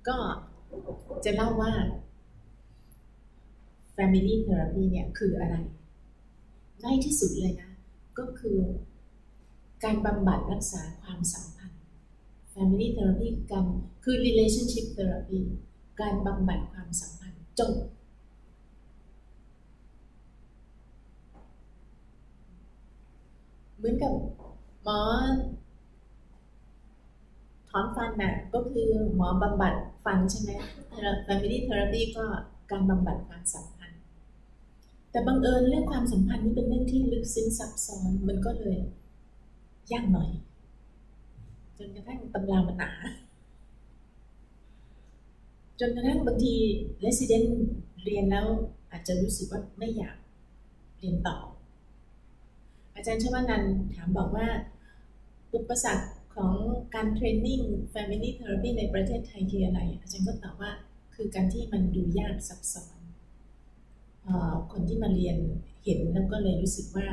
ก็จะเล่าว่า Family Therapy เนี่ยคืออะไรง่ายที่สุดเลยนะก็คือการบำบัดรักษาความสัมพันธ์ Family Therapy กันคือ Relationship Therapy การบำบัดความสัมพันธ์จบเหมือนกับหมอถอนฟันน่ะก็คือหมอบำบัดฟันใช่ไหม Family Therapy ก็การบำบัดความสัมพันธ์แต่บังเอิญเรื่องความสัมพันธ์นี่เป็นเรื่องที่ลึกซึ้งซับซ้อนมันก็เลยยากหน่อยจนกระทั่งตำรามันหนาจนกระทั่งบางที Resident เรียนแล้วอาจจะรู้สึกว่าไม่อยากเรียนต่ออาจารย์ชวนันท์ถามบอกว่าอุปสรรคของการเทรนนิ่ง Family Therapy ในประเทศไทยคืออะไรอาจารย์ก็ตอบว่าคือการที่มันดูยากซับซ้อนคนที่มาเรียนเห็นแล้วก็เลยรู้สึกว่า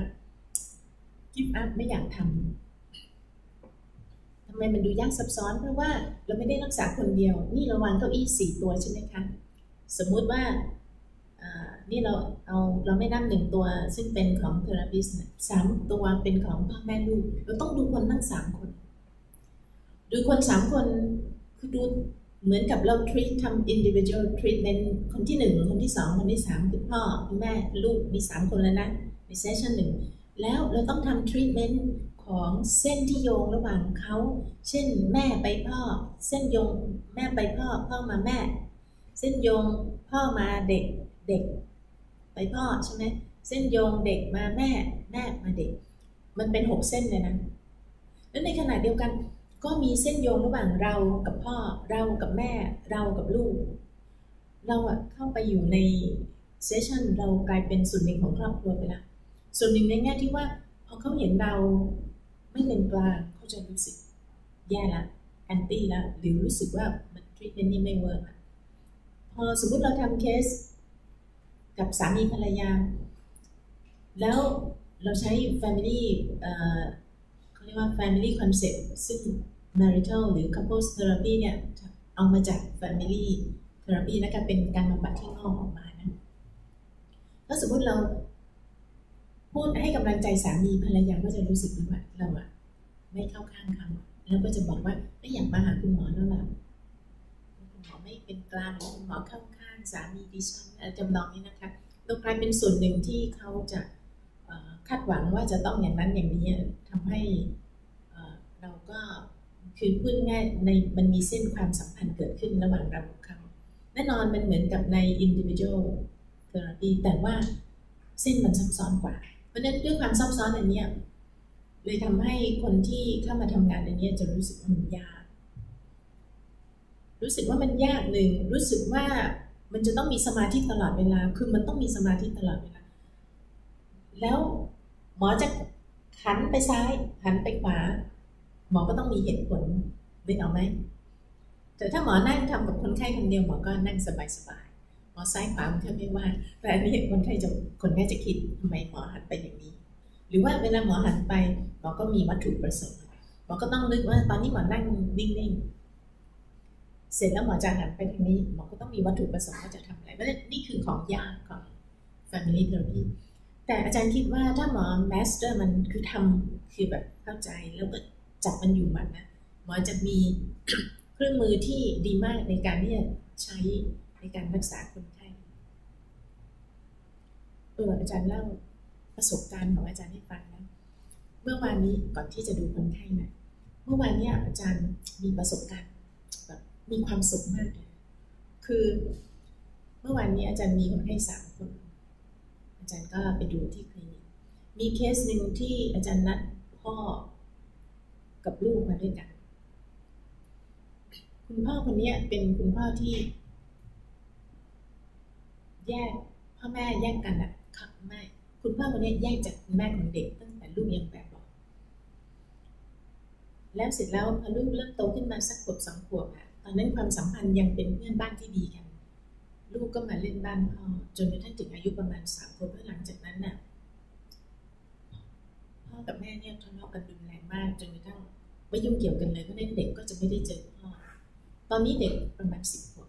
give up ไม่อยากทำทำไมมันดูยากซับซ้อนเพราะว่าเราไม่ได้รักษาคนเดียวนี่เราวางเก้าอี้4ตัวใช่ไหมคะสมมุติว่านี่เราไม่นับ1ตัวซึ่งเป็นของเทอราปิสต์3ตัวเป็นของพ่อแม่ลูกเราต้องดูคนทั้ง3คนดูคน3คนคือดูเหมือนกับเราทำ individual treatment คนที่1คนที่2คนที่3คือพ่อคุณแม่ลูกมี3คนแล้วนะในเซสชั่น1แล้วเราต้องทำ treatment ของเส้นที่โยงระหว่างเขาเช่นแม่ไปพ่อเส้นโยงแม่ไปพ่อพ่อมาแม่เส้นโยงพ่อมาเด็กไปพ่อใช่ไหมเส้นโยงเด็กมาแม่มาเด็กมันเป็น6เส้นเลยนะแล้วในขณะเดียวกันก็มีเส้นโยงระหว่างเรากับพ่อเรากับแม่เรากับลูกเราเข้าไปอยู่ในเซสชั่นเรากลายเป็นส่วนหนึ่งของครอบครัวไปละส่วนหนึ่งในแง่ที่ว่าพอเขาเห็นเราไม่เป็นกลางเขาจะรู้สึกแย่ละแอนตี้ละหรือรู้สึกว่ามันทรีทเมนต์นี้ไม่เวิร์กพอสมมติเราทำเคสกับสามีภรรยาแล้วเราใช้ family เขาเรียกว่า family concept ซึ่ง marital หรือ couples therapy เนี่ยเอามาจาก family therapy และการเป็นการบำบัดที่งอกออกมานะแล้วสมมติเราพูดให้กำลังใจสามีภรรยาก็จะรู้สึกว่าเราไม่เข้าข้างเขาแล้วก็จะบอกว่าไม่อยากมาหาคุณหมอแล้วล่ะคุณหมอไม่เป็นกลางคุณหมอเข้าข้างสามีดิฉันจำลองนี้นะคะเรากลายเป็นส่วนหนึ่งที่เขาจะคาดหวังว่าจะต้องอย่างนั้นอย่างนี้ทำให้เราก็คือพูดง่ายในมันมีเส้นความสัมพันธ์เกิดขึ้นระหว่างเรากับเขาแน่นอนมันเหมือนกับใน individual therapy แต่ว่าเส้นมันซับซ้อนกว่าเพราะฉะนั้นด้วยความซับซ้อนอันนี้เลยทำให้คนที่เข้ามาทำงานอันนี้จะรู้สึกมันยากรู้สึกว่ามันยากหนึ่งรู้สึกว่ามันจะต้องมีสมาธิตลอดเวลาคือมันต้องมีสมาธิตลอดเวลาแล้วหมอจะหันไปซ้ายหันไปขวาหมอก็ต้องมีเหตุผลนึกออกไหมแต่ถ้าหมอนั่งทำกับคนไข้คนเดียวหมอก็นั่งสบายๆหมอซ้ายขวามันแค่ไม่ว่าแต่อันนี้คนไข้จะคิดทำไมหมอหันไปอย่างนี้หรือว่าเวลาหมอหันไปหมอก็มีวัตถุประสงค์หมอก็ต้องนึกว่าตอนนี้หมอนั่งนิ่งๆเสร็จแล้วหมอจะหันไปทางนี้หมอก็ต้องมีวัตถุประสงค์ว่าจะทำอะไรเพราะนี่คือของยากของ Family Therapy แต่อาจารย์คิดว่าถ้าหมอ Master มันคือทำคือแบบเข้าใจแล้วก็จับมันอยู่มันนะหมอจะมี เครื่องมือที่ดีมากในการที่จะใช้ในการรักษาคนไข้อาจารย์เล่าประสบการณ์ของอาจารย์ให้ฟังนะเมื่อวานนี้ก่อนที่จะดูคนไข้นะเมื่อวานนี้อาจารย์มีประสบการณ์แบบมีความสุขมากเลยคือเมื่อวานนี้อาจารย์มีคนไข้3 คนอาจารย์ก็ไปดูที่คลินิกมีเคสหนึ่งที่อาจารย์นัดพ่อกับลูกมาด้วยกันคุณพ่อคนนี้เป็นคุณพ่อที่แยกพ่อแม่แยกกันครับไม่คุณพ่อคนนี้แยกจากคุณแม่ของเด็กตั้งแต่ลูกยังแบบบอกแล้วเสร็จแล้วพอลูกเริ่มโตขึ้นมาสักขวบ2 ขวบตอนนั้นความสัมพันธ์ยังเป็นเพื่อนบ้านที่ดีกันลูกก็มาเล่นบ้านพ่อจนกระทั่งถึงอายุประมาณ3 ขวบแล้วหลังจากนั้นพ่อกับแม่เนี่ยทะเลาะกันรุนแรงมากจนกระทั่งไม่ยุ่งเกี่ยวกันเลยเพราะนั้นเด็กก็จะไม่ได้เจอพ่อตตอนนี้เด็กประมาณ10 ขวบ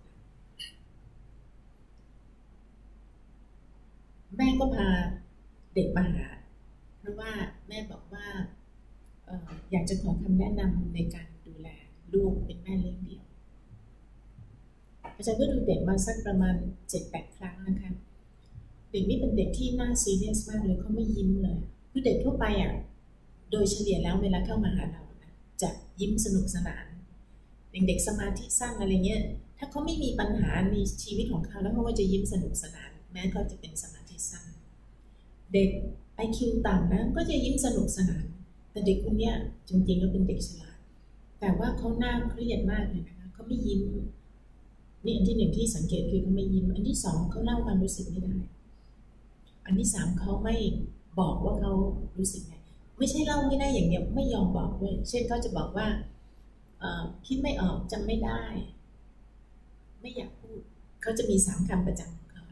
แม่ก็พาเด็กมาหาเพราะว่าแม่บอกว่าอยากจะขอคำแนะนำในการดูแลลูกเป็นแม่เลี้ยงเดี่ยวอาจารย์ก็ดูเด็กมาสักประมาณ 7-8 ครั้งนะคะเด็กนี่เป็นเด็กที่น่าซีเรียสมากเลยเขาไม่ยิ้มเลยคือเด็กทั่วไปอ่ะโดยเฉลี่ยแล้วเวลาเข้ามาหาเราจะยิ้มสนุกสนานเด็กสมาธิสั้นอะไรเงี้ยถ้าเขาไม่มีปัญหาในชีวิตของเขาแล้วเขาก็จะยิ้มสนุกสนานแม้เขาจะเป็นสมาธิสั้นเด็ก IQ ต่ำนะก็จะยิ้มสนุกสนานแต่เด็กคนนี้จริงๆก็เป็นเด็กฉลาดแต่ว่าเขาหน้าเครียดมากเลยนะคะเขาไม่ยิ้มนี่อันที่ 1ที่สังเกตคือเขาไม่ยิ้มอันที่ 2เขาเล่าความรู้สึกไม่ได้อันที่ 3เขาไม่บอกว่าเขารู้สึกไงไม่ใช่เล่าไม่ได้อย่างเดียวไม่ยอมบอกด้วยเช่นเขาจะบอกว่าคิดไม่ออกจำไม่ได้ไม่อยากพูดเขาจะมี3 คำประจำของเขา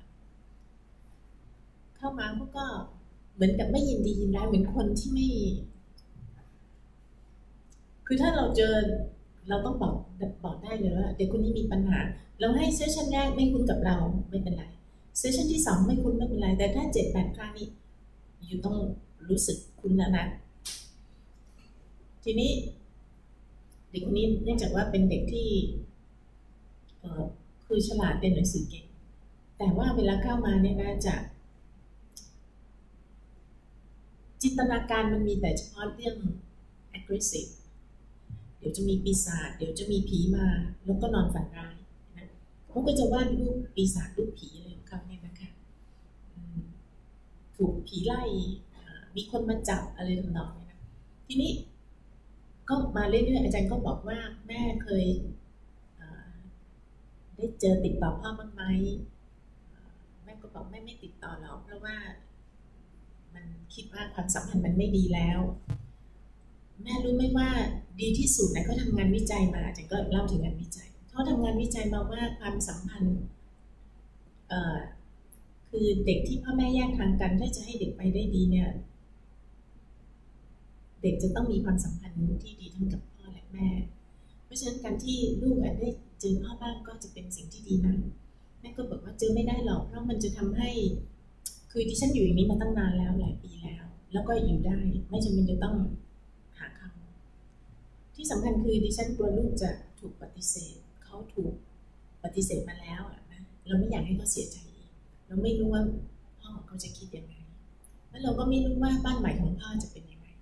เข้ามาเขาก็เหมือนกับไม่ยินดียินร้ายเหมือนคนที่ไม่คือถ้าเราเจอเราต้องบอกได้เลยว่าเด็กคนนี้มีปัญหาเราให้เซสชันแรกไม่คุ้นกับเราไม่เป็นไรเซสชันที่ 2ไม่คุ้นไม่เป็นไรแต่ถ้า7-8 ครั้งนี้อยู่ต้องรู้สึกคุ้นแล้วนะทีนี้เด็กคนนี้เนื่องจากว่าเป็นเด็กที่คือฉลาดเป็นหนังสือเก่งแต่ว่าเวลาเข้ามาเนี่ยนะจะจินตนาการมันมีแต่เฉพาะเรื่อง aggressive เดี๋ยวจะมีปีศาจเดี๋ยวจะมีผีมาแล้วก็นอนฝันร้ายนะเขาก็จะวาดรูปปีศาจรูปผีอะไรของเขาเนี่ยนะคะถูกผีไล่มีคนมาจับอะไรทำนองนี้นะทีนี้ก็มาเรื่อยๆอาจารย์ก็บอกว่าแม่เคยได้เจอติดต่อพ่อบ้างไหมแม่ก็บอกแม่ไม่ติดต่อหรอกเพราะว่ามันคิดว่าความสัมพันธ์มันไม่ดีแล้วแม่รู้ไหมว่าดีที่สุดนะเขาทำงานวิจัยมาอาจารย์ก็เล่าถึงงานวิจัยเขาทำงานวิจัยมาว่าความสัมพันธ์คือเด็กที่พ่อแม่แยกทางกันถ้าจะให้เด็กไปได้ดีเนี่ยเด็กจะต้องมีความสัมพันธ์ที่ดีทั้งกับพ่อและแม่เพราะฉะนั้นการที่ลูกได้เจอพ่อบ้างก็จะเป็นสิ่งที่ดีนะแม่ก็บอกว่าเจอไม่ได้หรอกเพราะมันจะทำให้คือดิฉันอยู่อย่างนี้มาตั้งนานแล้วหลายปีแล้วก็อยู่ได้ไม่จำเป็นจะต้องหาเขาที่สำคัญคือดิฉันกลัวลูกจะถูกปฏิเสธเขาถูกปฏิเสธมาแล้วนะเราไม่อยากให้เขาเสียใจเราไม่รู้ว่าพ่อเขาจะคิดยังไงแล้วเราก็ไม่รู้ว่าบ้านใหม่ของพ่อจะเป็นยังไง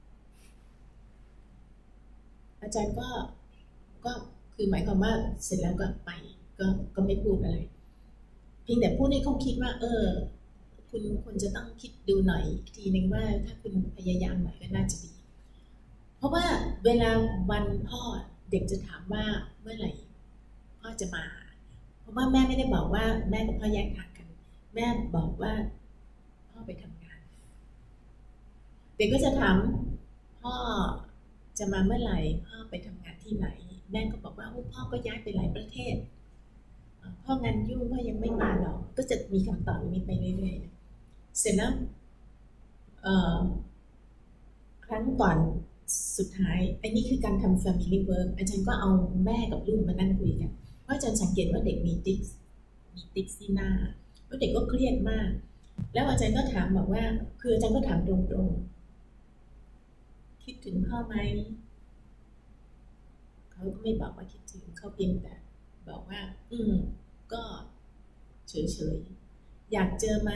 อาจารย์ก็คือหมายความว่าเสร็จแล้วก็ไปก็ไม่พูดอะไรเพียงแต่พูดให้เขาคิดว่าคุณควรจะต้องคิดดูหน่อยอีกทีนึงว่าถ้าคุณพยายามหน่อยก็น่าจะดีเพราะว่าเวลาวันพ่อเด็กจะถามว่าเมื่อไหร่พ่อจะมาเพราะว่าแม่ไม่ได้บอกว่าแม่กับพ่อแยกทางกันแม่บอกว่าพ่อไปทำงานเด็กก็จะถามพ่อจะมาเมื่อไหร่พ่อไปทำงานที่ไหนแม่ก็บอกว่าพ่อก็ย้ายไปหลายประเทศพ่องานยุ่งพ่อยังไม่มาหรอกก็จะมีคำตอบนี้ไปเรื่อยๆเสร็จแล้วครั้งก่อนสุดท้ายอันนี้คือการทำ family work อาจารย์ก็เอาแม่กับลูกมานั่งคุยกันเพราะอาจารย์สังเกตว่าเด็กมีติ๊กที่หน้าแล้วเด็กก็เครียดมากแล้วอาจารย์ก็ถามบอกว่าคืออาจารย์ก็ถามตรงๆคิดถึงพ่อไหมเขาก็ไม่บอกว่าคิดถึงเขาเพียงแต่บอกว่าก็เฉยๆอยากเจอไหม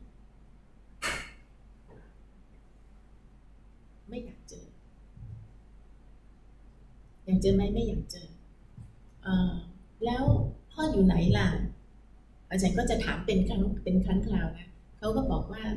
ไม่อยากเจออยากเจอไหมไม่อยากเจอแล้วพ่ออยู่ไหนล่ะอาจารย์ก็จะถามเป็นครั้งคราวนะเขาก็บอกว่า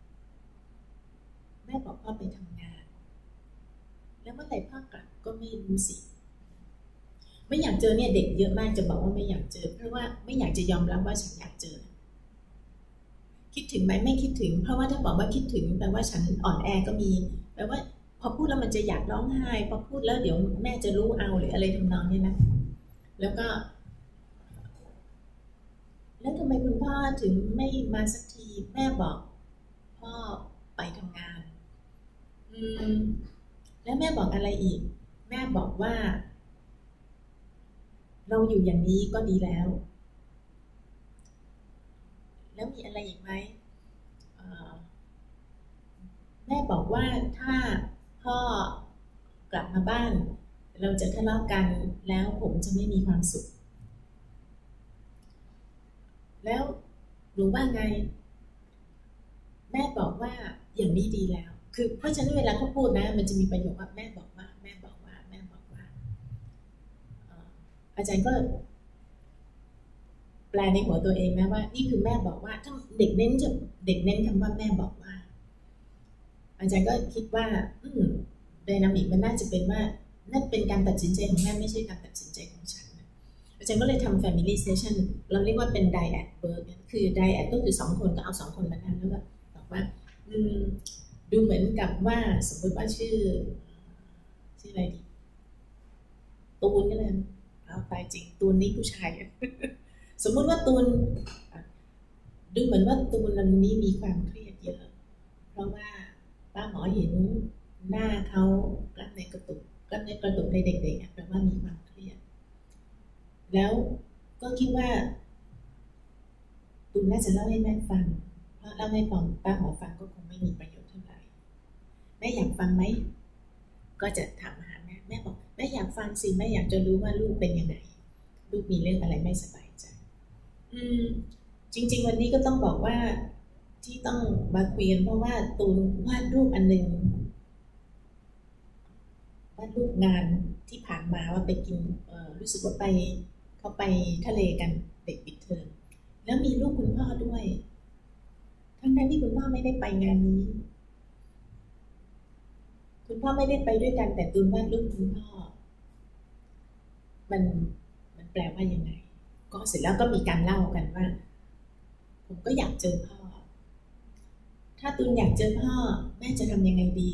แม่บอกพ่อไปทำงานแล้วเมื่อไหร่พ่อกลับก็ไม่รู้สิไม่อยากเจอเนี่ยเด็กเยอะมากจะบอกว่าไม่อยากเจอเพราะว่าไม่อยากจะยอมรับว่าฉันอยากเจอคิดถึงไหมไม่คิดถึงเพราะว่าถ้าบอกว่าคิดถึงแปลว่าฉันอ่อนแอก็มีแปลว่าพอพูดแล้วมันจะอยากร้องไห้พอพูดแล้วเดี๋ยวแม่จะรู้เอาหรืออะไรทำนองนี้นะแล้วทำไมคุณพ่อถึงไม่มาสักทีแม่บอกพ่อไปทำงานแล้วแม่บอกอะไรอีกแม่บอกว่าเราอยู่อย่างนี้ก็ดีแล้วมีอะไรอีกไหมแม่บอกว่าถ้าพ่อกลับมาบ้านเราจะทะเลาะกันแล้วผมจะไม่มีความสุขแล้วหนูว่าไงแม่บอกว่าอย่างนี้ดีแล้วคือเพราะฉะนั้นเวลาเขาพูดนะมันจะมีประโยคว่าแม่บอกว่าอาจารย์ก็แปลในหัวตัวเองนะว่านี่คือแม่บอกว่าถ้าเด็กเน้นคำว่าแม่บอกว่าอาจารย์ก็คิดว่าไดนามิกมันน่าจะเป็นว่านั่นเป็นการตัดสินใจของแม่ไม่ใช่การตัดสินใจของฉันอาจารย์ก็เลยทำ family session เราเรียกว่าเป็น dyad work คือ dyad ก็คือ2คนก็เอา2คนมานั่งแล้วก็บอกว่าดูเหมือนกับว่าสมมติว่าชื่ออะไรดีตูนก็เลยเอาไปจริงตูนนี่ผู้ชายสมมติว่าตูนดูเหมือนว่าตูนวันนี้มีความเครียดเยอะเพราะว่าป้าหมอเห็นหน้าเขากล้ามเนื้อกระตุกในเด็กๆแปลว่ามีความเครียดแล้วก็คิดว่าตูนน่าจะเล่าให้แม่ฟังเพราะเล่าให้ป้าหมอฟังก็คงไม่มีประโยชน์เท่าไหร่แม่อยากฟังไหมก็จะถามหาแม่บอกแม่อยากฟังสิแม่อยากจะรู้ว่าลูกเป็นยังไงลูกมีเรื่องอะไรไม่สบายใจจริงๆวันนี้ก็ต้องบอกว่าที่ต้องมาคุยกันเพราะว่าตูนวาดรูปอันนึงวาดรูปงานที่ผ่านมาว่าไปกินรู้สึกว่าเขาไปทะเลกันเด็กปิดเทอมแล้วมีลูกคุณพ่อด้วยทั้งที่คุณพ่อไม่ได้ไปงานนี้คุณพ่อไม่ได้ไปด้วยกันแต่ตูนวาดรูปคุณพ่อมันแปลว่ายังไงก็เสร็จแล้วก็มีการเล่ากันว่าผมก็อยากเจอพ่อถ้าตูนอยากเจอพ่อแม่จะทำยังไงดี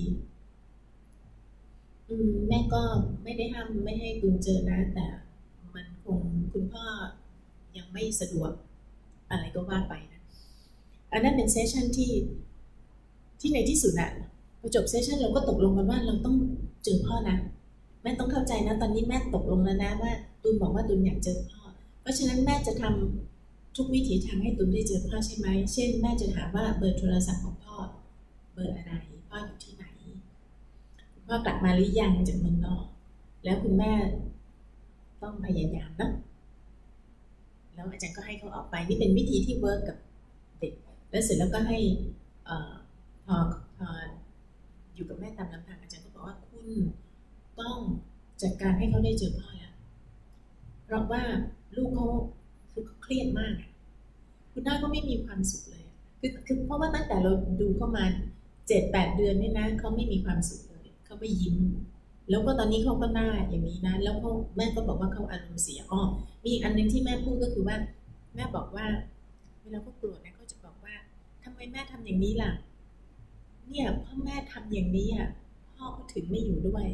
แม่ก็ไม่ได้ห้ามไม่ให้ตูนเจอนะแต่มันคงคุณพ่อยังไม่สะดวกอะไรก็ว่าไปนะอันนั้นเป็นเซสชั่นที่ในที่สุดอะพอจบเซสชั่นเราก็ตกลงกันว่าเราต้องเจอพ่อนะแม่ต้องเข้าใจนะตอนนี้แม่ตกลงแล้วนะว่าตูนบอกว่าตูนอยากเจอพ่อเพราะฉะนั้นแม่จะทำทุกวิถีทางให้ตูนได้เจอพ่อใช่ไหมเช่นแม่จะถามว่าเบอร์โทรศัพท์ของพ่อเบอร์อะไรพ่ออยู่ที่ไหนพ่อกลับมาหรือยังจากเมืองนอกแล้วคุณแม่ต้องพยายามนะแล้วอาจารย์ก็ให้เขาออกไปนี่เป็นวิธีที่เวิร์กกับเด็กแล้วเสร็จแล้วก็ให้พออยู่กับแม่ตามลำพังอาจารย์ก็บอกว่าคุณต้องจัดการให้เขาได้เจอพ่อแล้วเพราะว่าลูกเขาคือเครียดมากคุณน้าก็ไม่มีความสุขเลยคือเพราะว่าตั้งแต่เราดูเข้ามา 7-8 เดือนนี่นะเขาไม่มีความสุขเลยเขาไม่ยิ้มแล้วก็ตอนนี้เขาก็หน้าอย่างนี้นะแล้วแม่ก็บอกว่าเขาอารมณ์เสียมีอันนึงที่แม่พูดก็คือว่าแม่บอกว่าเวลาเขาโกรธนะเขาจะบอกว่าทำไมแม่ทำอย่างนี้ล่ะเนี่ยพ่อแม่ทำอย่างนี้พ่อเขาถึงไม่อยู่ด้วย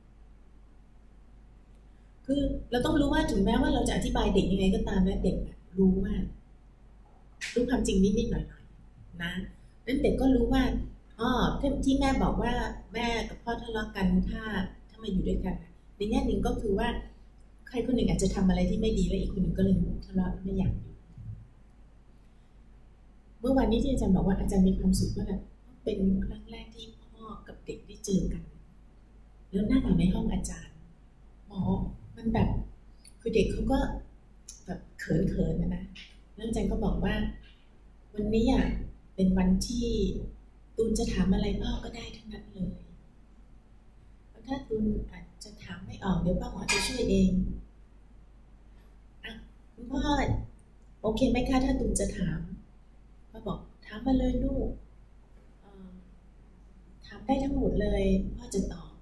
คือเราต้องรู้ว่าถึงแม้ว่าเราจะอธิบายเด็กยังไงก็ตามนะเด็กรู้ความจริงนิดๆหน่อยๆนะนั้นเด็กก็รู้ว่าที่แม่บอกว่าแม่กับพ่อทะเลาะกันถ้ามาอยู่ด้วยกันในแง่หนึ่งก็คือว่าใครคนหนึ่งอาจจะทำอะไรที่ไม่ดีแล้วอีกคนหนึ่งก็เลยทะเลาะไม่อยากอยู่เมื่อวันนี้ที่อาจารย์บอกว่าอาจารย์มีความสุขว่าแบบเป็นครั้งแรกที่พ่อกับเด็กได้เจอกันแล้วนั่งอยู่ในห้องอาจารย์มันแบบคือเด็กเขาก็แบบเขินนะแล้วอาจารย์ก็บอกว่าวันนี้เป็นวันที่ตูนจะถามอะไรพ่อก็ได้ทั้งนั้นเลยแล้วถ้าตูนอาจจะถามไม่ออกเดี๋ยวป้าหมอจะช่วยเองคุณพ่อโอเคไหมคะถ้าตูนจะถามพ่อบอกถามมาเลยลูกถามได้ทั้งหมดเลยพ่อจะตอบ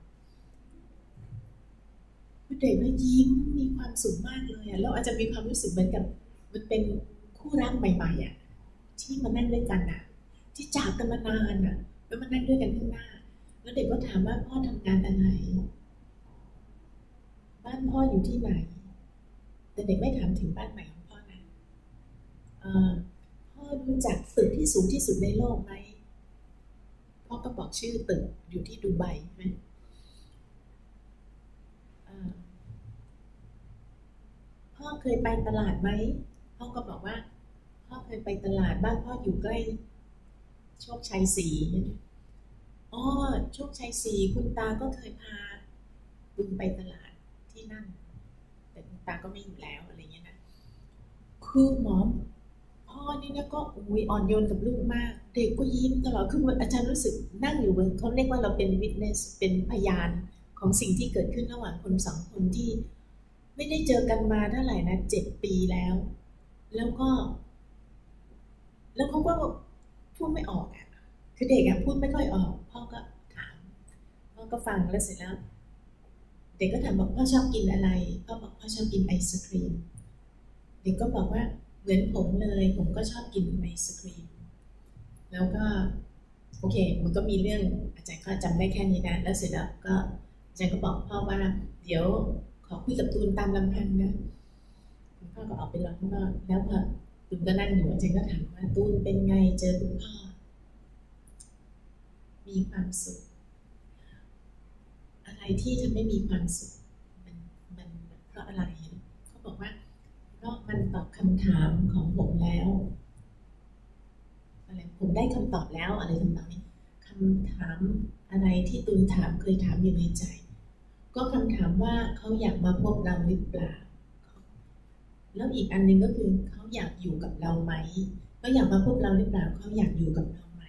เด็กก็ยิ้มมีความสุขมากเลยแล้วอาจจะมีความรู้สึกเหมือนกับมันเป็นคู่รักใหม่ๆที่มานั่งด้วยกันที่จากกันมานานแล้วมานั่งด้วยกันข้างหน้าแล้วเด็กก็ถามว่าพ่อทำงานอะไรบ้านพ่ออยู่ที่ไหนแต่เด็กไม่ถามถึงบ้านใหม่ของพ่อนะพ่อรู้จักตึกที่สูงที่สุดในโลกไหมพ่อก็บอกชื่อตึกอยู่ที่ดูไบใช่ไหมเคยไปตลาดไหมพ่อก็บอกว่าพ่อเคยไปตลาดบ้านพ่ออยู่ใกล้โชคชัย4อ๋อโชคชัย4คุณตาก็เคยพาบุญไปตลาดที่นั่นแต่คุณตาก็ไม่อยู่แล้วอะไรเงี้ยนะคือหมอพ่อนี่นะก็อ่อนโยนกับลูกมากเด็กก็ยิ้มตลอดคืออาจารย์รู้สึกนั่งอยู่บนเขาเรียกว่าเราเป็น witness เป็นพยานของสิ่งที่เกิดขึ้นระหว่างคนสองคนที่ไม่ได้เจอกันมาเท่าไหร่นะ7 ปีแล้วแล้วเขาก็พูดไม่ออกอ่ะคือเด็กอ่ะพูดไม่ค่อยออกพ่อก็ถามพ่อก็ฟังแล้วเสร็จแล้วเด็กก็ถามบอกพ่อชอบกินอะไรพ่อบอกพ่อชอบกินไอศครีมเด็กก็บอกว่าเหมือนผมเลยผมก็ชอบกินไอศครีมแล้วก็โอเคมันก็มีเรื่องอาจารย์ก็จำได้แค่นี้นะแล้วเสร็จแล้วก็อาจารย์ก็บอกพ่อว่าเดี๋ยวขอคุยกับตูนตามลำพังนะคุณพ่อก็ออกไปรอข้างนอกแล้วพอตูนก็นั่งอยู่อาจารย์ก็ถามว่าตูนเป็นไงเจอคุณพ่อมีความสุขอะไรที่ทำให้มีความสุขมันเพราะอะไรเขาบอกว่าเพราะมันตอบคำถามของผมแล้วอะไรผมได้คำตอบแล้วอะไรทำนองนี้คำถามอะไรที่ตูนถามเคยถามอยู่ในใจก็คำถามว่าเขาอยากมาพบเราหรือเปล่าแล้วอีกอันนึงก็คือเขาอยากอยู่กับเราไหมเขาอยากมาพบเราหรือเปล่าเขาอยากอยู่กับเราไหม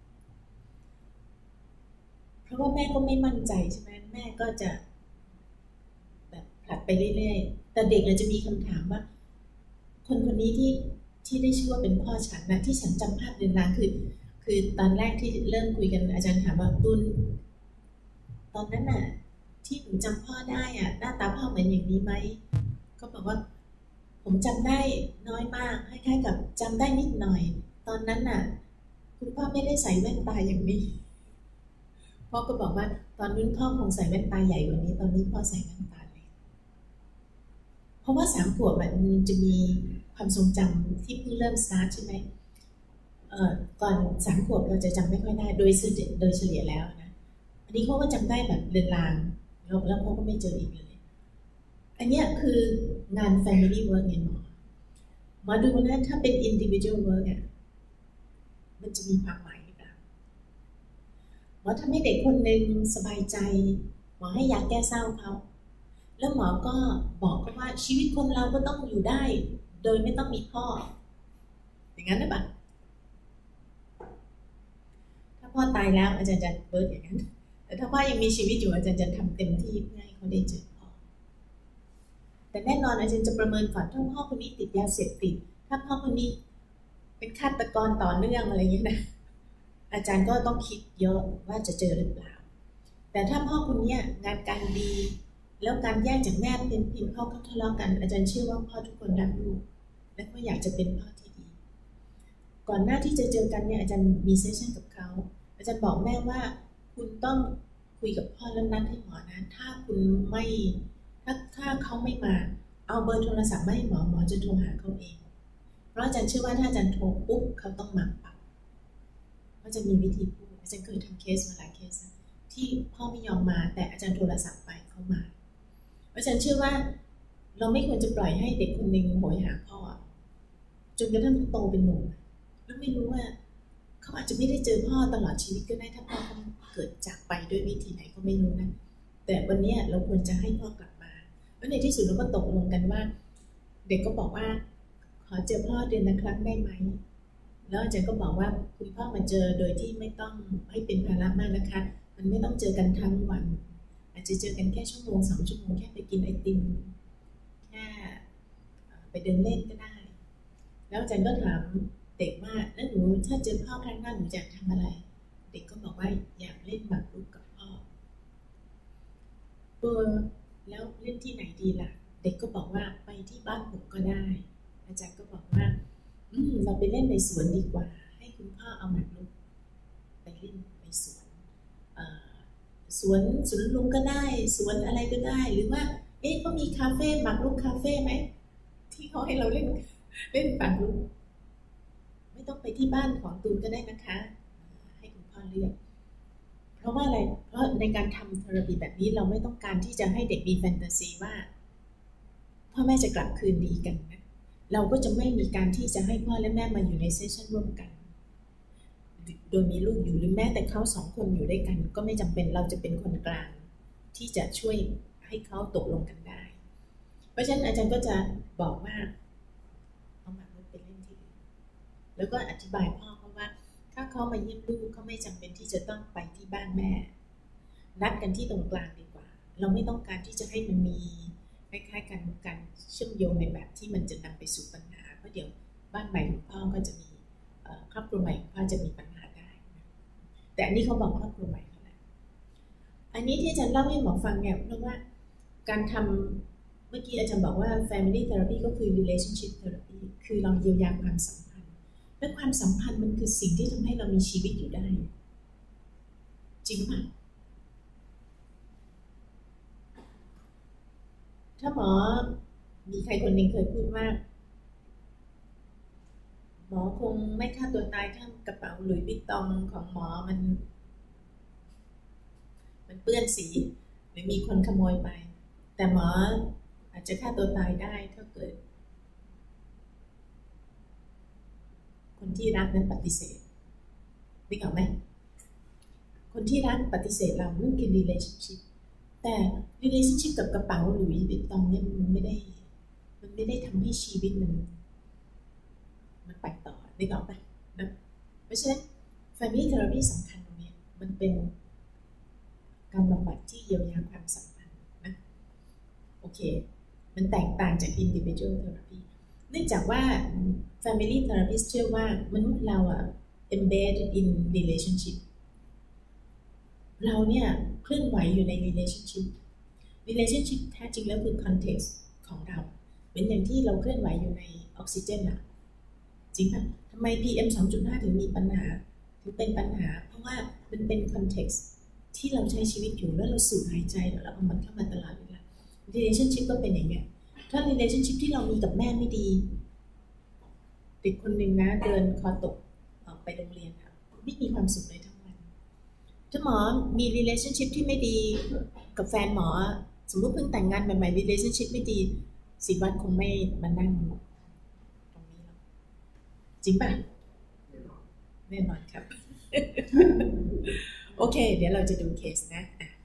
เพราะว่าแม่ก็ไม่มั่นใจใช่ไหมแม่ก็จะแบบผลัดไปเรื่อยๆแต่เด็กจะมีคำถามว่าคนนี้ที่ได้ชื่อว่าเป็นพ่อฉันนะที่ฉันจำภาพเดือนล้านคือตอนแรกที่เริ่มคุยกันอาจารย์ถามว่าตุลตอนนั้นน่ะที่หนูจำพ่อได้อ่ะหน้าตาพ่อเหมือนอย่างนี้ไหมก็บอกว่าผมจำได้น้อยมากคล้ายๆกับจำได้นิดหน่อยตอนนั้นน่ะคุณพ่อไม่ได้ใส่แว่นตาอย่างนี้พ่อก็บอกว่าตอนนั้นพ่อคงใส่แว่นตาใหญ่กว่านี้ตอนนี้พ่อใส่แว่นตาเล็กเพราะว่า3 ขวบมันจะมีความทรงจำที่เพิ่งเริ่มสตาร์ทใช่ไหมก่อน3 ขวบเราจะจำไม่ค่อยได้โดยเฉลี่ยแล้วนะอันนี้เขาก็จำได้แบบเลือนลางแล้วเขาก็ไม่เจออีกเลยอันนี้คืองาน family work ไงหมอดูนะถ้าเป็น individual work อ่ะมันจะมีความหมายหรือเปล่าหมอทำให้เด็กคนหนึ่งสบายใจหมอให้ยาแก้เศร้าเขาแล้วหมอก็บอกเขาว่าชีวิตคนเราก็ต้องอยู่ได้โดยไม่ต้องมีพ่ออย่างนั้นหรือเปล่าถ้าพ่อตายแล้วอาจารย์จะเบิร์ดอย่างนั้นแต่ถ้าพ่อยังมีชีวิตอยู่อาจารย์จะทำเต็มที่เพื่อให้เขาได้เจอพ่อแต่แน่นอนอาจารย์จะประเมินก่อนถ้าพ่อคนนี้ติดยาเสพติดถ้าพ่อคนนี้เป็นฆาตกรต่อเนื่องอะไรอย่างนี้นะอาจารย์ก็ต้องคิดเยอะว่าจะเจอหรือเปล่าแต่ถ้าพ่อคนนี้งานการดีแล้วการแยกจากแม่เป็นเพียงพ่อเขาทะเลาะกันอาจารย์เชื่อว่าพ่อทุกคนรักลูกและก็อยากจะเป็นพ่อที่ดีก่อนหน้าที่จะเจอกันเนี่ยอาจารย์มีเซสชั่นกับเขาอาจารย์บอกแม่ว่าคุณต้องคุยกับพ่อแล้วนัดให้หมอนะถ้าคุณไม่ถ้าเขาไม่มาเอาเบอร์โทรศัพท์มาให้หมอจะโทรหาเขาเองเพราะอาจารย์เชื่อว่าถ้าอาจารย์โทรปุ๊บเขาต้องมาปั๊บเขาจะมีวิธีพูดอาจารย์เคยทำเคสมาหลายเคสที่พ่อไม่ยอมมาแต่อาจารย์โทรศัพท์ไปเขามาอาจารย์เชื่อว่าเราไม่ควรจะปล่อยให้เด็กคนหนึ่งโหยหาพ่อจนกระทั่งโตเป็นหนุ่มแล้วไม่รู้ว่าเขาอาจจะไม่ได้เจอพ่อตลอดชีวิตก็ได้ถ้าพ่อเขาเกิดจากไปด้วยวิธีไหนก็ไม่รู้นะแต่วันนี้เราควรจะให้พ่อกลับมาแล้วในที่สุดเราก็ตกลงกันว่าเด็กก็บอกว่าขอเจอพ่อเดือนละครั้งได้ไหมแล้วอาจารย์ก็บอกว่าคุณพ่อมาเจอโดยที่ไม่ต้องให้เป็นภาระมากนะคะมันไม่ต้องเจอกันทั้งวันอาจจะเจอกันแค่1 ชั่วโมง 2 ชั่วโมงแค่ไปกินไอติมแค่ไปเดินเล่นก็ได้แล้วอาจารย์ก็ถามเด็กว่าแล้วหนูถ้าเจอพ่อครั้งหน้าหนูจะทำอะไรเด็กก็บอกว่าอยากเล่นหมากรุกกับพ่อแล้วเล่นที่ไหนดีล่ะเด็กก็บอกว่าไปที่บ้านผมก็ได้อาจารย์ก็บอกว่าเราไปเล่นในสวนดีกว่าให้คุณพ่อเอาหมากรุกไปเล่นในสวนลุงก็ได้สวนอะไรก็ได้หรือว่าเขามีคาเฟ่หมากรุกคาเฟ่ไหมที่เขาให้เราเล่นหมากรุกไม่ต้องไปที่บ้านของตูนก็ได้นะคะให้คุณพ่อเลือกเพราะว่าอะไรเพราะในการทำเทอราปีแบบนี้เราไม่ต้องการที่จะให้เด็กมีแฟนตาซีว่าพพ่อแม่จะกลับคืนดีกันนะเราก็จะไม่มีการที่จะให้พ่อและแม่มาอยู่ในเซสชั่นร่วมกันโดยมีลูกอยู่หรือแม้แต่เขา2 คนอยู่ด้วยกันก็ไม่จำเป็นเราจะเป็นคนกลางที่จะช่วยให้เขาตกลงกันได้เพราะฉะนั้นอาจารย์ก็จะบอกว่าเอาหมากรุกไปเล่นที่อื่นแล้วก็อธิบายพ่อเขาว่าถ้าเขามาเยี่ยมลูกเขาไม่จำเป็นที่จะต้องไปที่บ้านแม่นัดกันที่ตรงกลางดีกว่าเราไม่ต้องการที่จะให้มันมีคล้ายๆกันการเชื่อมโยงในแบบที่มันจะนำไปสู่ปัญหาเพราะเดี๋ยวบ้านใหม่ของพ่อก็จะมีครอบครัวใหม่ของพ่อจะมีปัญหาได้แต่อันนี้เขาบอกครอบครัวใหม่เขาแหละอันนี้ที่อาจารย์เล่าให้หมอฟังเนี่ยเพราะว่าการทำเมื่อกี้อาจารย์บอกว่า family therapy ก็คือ relationship therapy คือเราเยียวยาความสัมพันธ์และความสัมพันธ์มันคือสิ่งที่ทำให้เรามีชีวิตอยู่ได้จริงไหมถ้าหมอมีใครคนหนึ่งเคยพูดว่าหมอคงไม่ฆ่าตัวตายถ้ากระเป๋าหลุยส์วิตตองของหมอมันเปื้อนสีหรือมีคนขโมยไปแต่หมออาจจะฆ่าตัวตายได้ถ้าเกิดคนที่รักนั้นปฏิเสธนึกออกไหมคนที่รักปฏิเสธเรานั่นคือ relationship แต่ relationship กับกระเป๋าหลุยส์วิตตองเนี่ยมันไม่ได้ทำให้ชีวิตมันไปต่อนึกออกไหมนะเพราะฉะนั้น family therapy สำคัญตรงนี้มันเป็นการบำบัดที่เยียวยาความสัมพันธ์นะโอเคมันแตกต่างจาก individual therapy เนื่องจากว่า family therapist เชื่อว่ามนุษย์เราembedded in relationship เราเนี่ยเคลื่อนไหวอยู่ใน relationship แท้จริงแล้วคือ context ของเราเหมือนอย่างที่เราเคลื่อนไหวอยู่ในออกซิเจนอะจริงป่ะทำไม PM 2.5 ถึงมีปัญหาถึงเป็นปัญหาเพราะว่ามันเป็น context ที่เราใช้ชีวิตอยู่แล้วเราสูดหายใจแล้วเราเอามันเข้ามาตลอดเวลา relationship ก็เป็นอย่างเงี้ยถ้า relationship ที่เรามีกับแม่ไม่ดีเด็กคนหนึ่งนะเดินคอตกออกไปโรงเรียนค่ะไม่มีความสุขเลยทั้งวันถ้าหมอมี relationship ที่ไม่ดีกับแฟนหมอสมมติเพิ่งแต่งงานใหม่ๆ relationship ไม่ดีศิวัตคงไม่มานั่งตรงนี้หรอกจริงป่ะแน่นอนครับโอเคเดี๋ยวเราจะดูเคสนะ